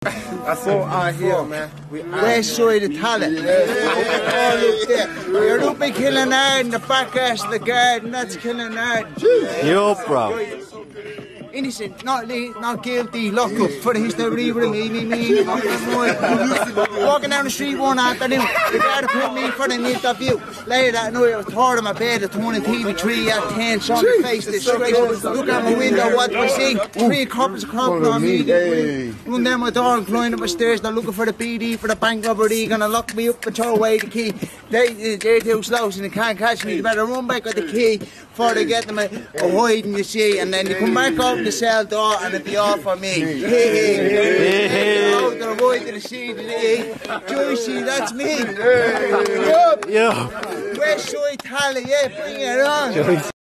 That's all I hear, man. West side of Tallaght. All up there. You're up in Killinard in the back arse of the garden. That's Killinard. Yo, bro. Innocent, not guilty, lock up for the history with me. Walking down the street one afternoon, the guard put me for an interview. Later that night I was tired of my bed, I turned the TV3 at 10, saw my face, disgrace. Look out my window, what do I see? 3 coppers crawling on me. Run down my door and climbing up the stairs, they're looking for the PD, for the bank robbery, gonna lock me up and throw away the key. They're too slow and they can't catch me, they better run back with the key before they get them a hiding, you see, and then they come back up the cell door and it'll be all for me. Out to the right to the sea today. Juicy, that's me. Yo. West side Tallaght, yeah, bring it on.